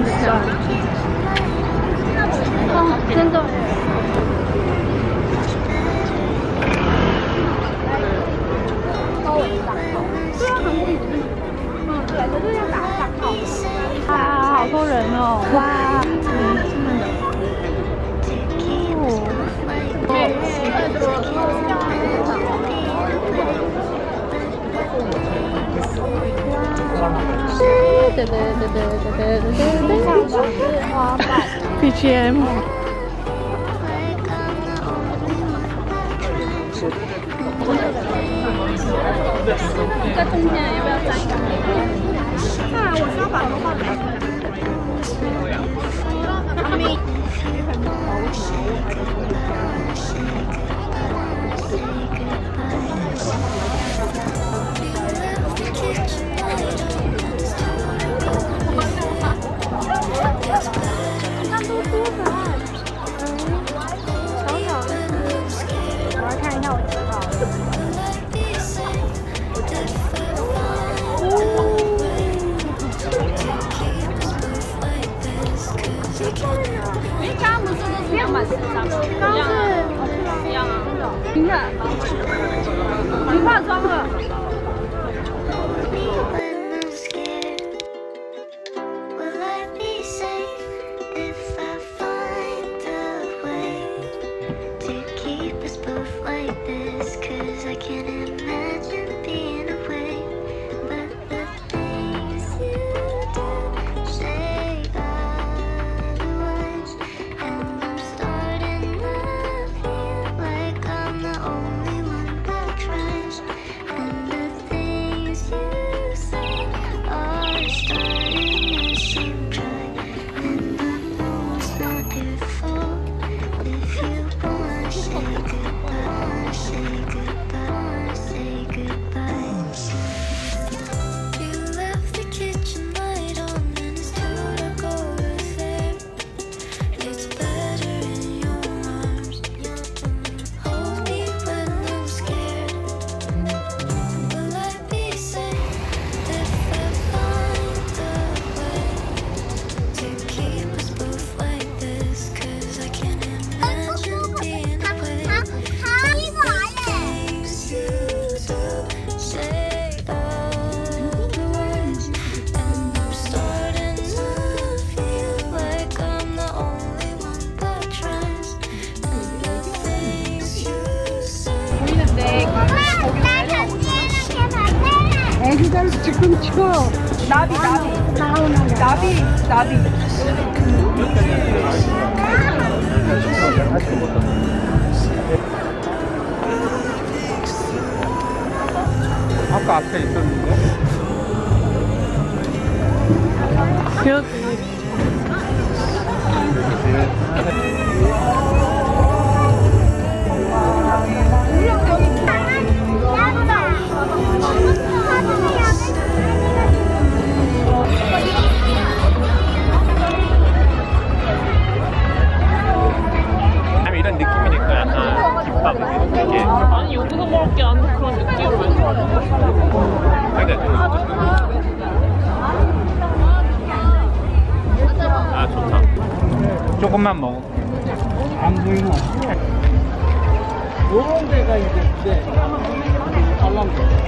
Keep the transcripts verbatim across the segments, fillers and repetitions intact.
算。哦，真的。稍微打号。对啊，韩国也是。嗯，对，可是要打上号。啊，好多人哦！哇，嗯，真的。哦。对对对对对对对对，上手是花瓣 B G M。在中间要不要站一个？啊，我是要把头发留起来。看多多可爱，嗯，小小的，我要看一下我的号。哎，刚刚不是都是两百四张吗？刚刚是一样啊，真的。你看，你化妆了。지금 쳐. 나비 나비 나비 나비. 아까 앞에 있었는데. 여기. 이런 느낌이니까 약간 김밥 이게 아니 여기서 먹을 게 아닌 그런 느낌을 왜 좋아하는 아 좋다. 조금만 먹어. 안 보이나? 요런 데가 이제 이제 관람객.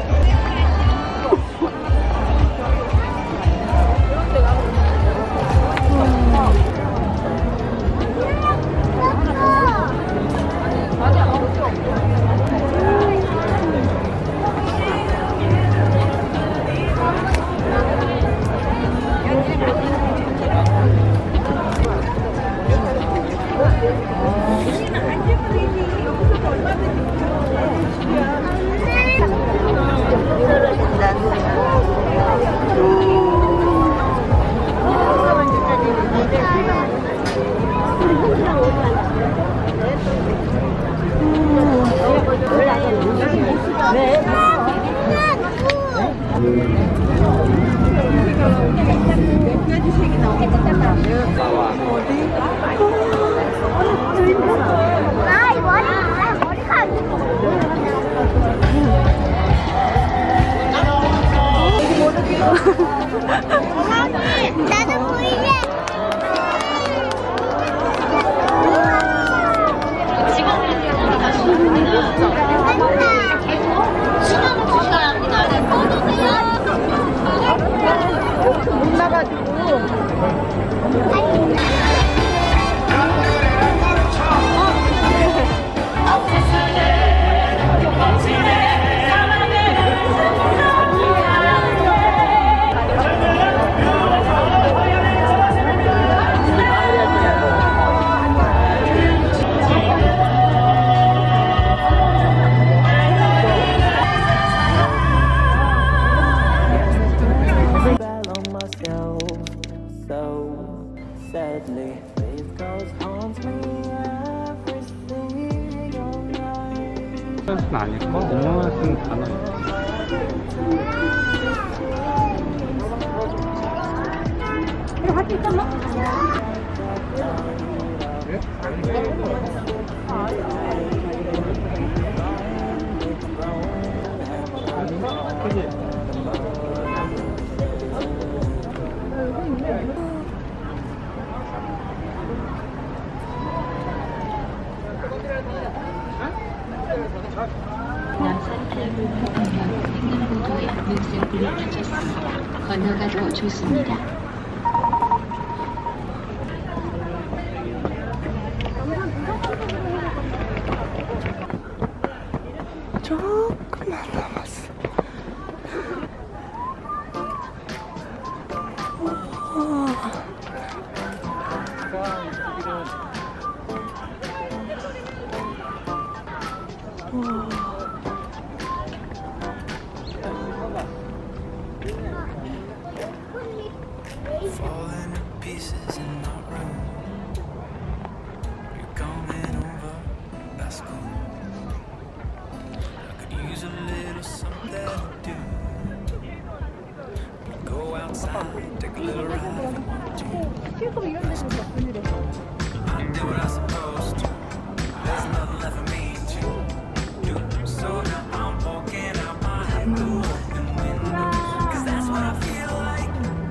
나도 보이래. sadly. These ghosts haunt me every single night. 뜻은 아닐까? 어머나 쓴 단어. 이거 할수 있잖아? 그지? 횡단보도에 녹색불이 켜졌습니다. 건너가도 좋습니다. 조금만 남았어. Falling to pieces in our room. You're coming over, that's cool. I could use a little something to do. Go outside, take a little ride if you want to. I did what I was supposed to. There's nothing left for me to do. So now I'm walking out my head through open window. 'Cause that's what I feel like.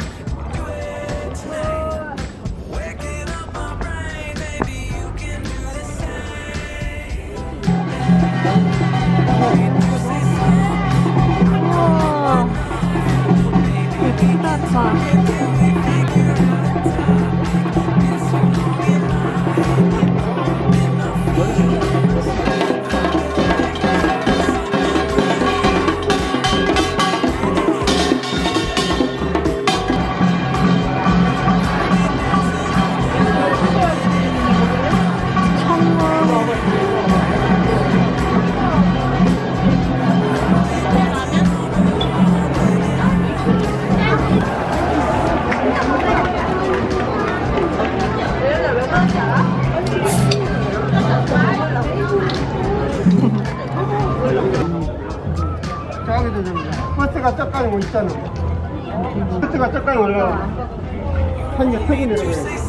버스가 짝간이 뭐 있잖아. 버스가 짝간이 올라와. 한 개 턱이 내려가요.